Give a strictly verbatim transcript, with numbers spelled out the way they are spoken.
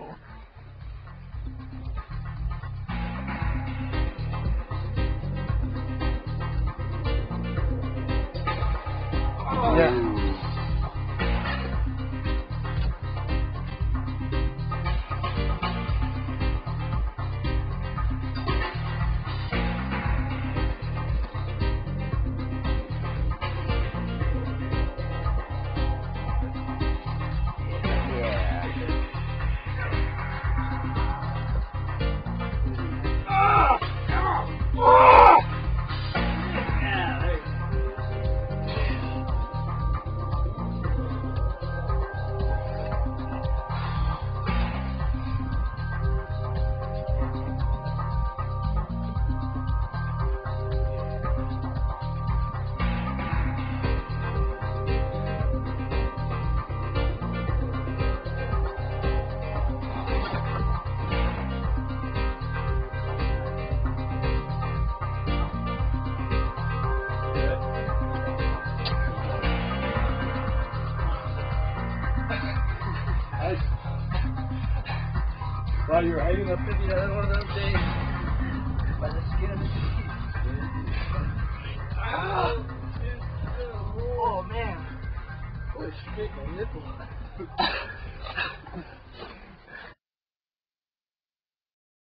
cool. Oh. Yeah. While you're hanging up in the other one of those days, by the skin of the teeth. Ah! Oh man. Oh, it scraped my nipple.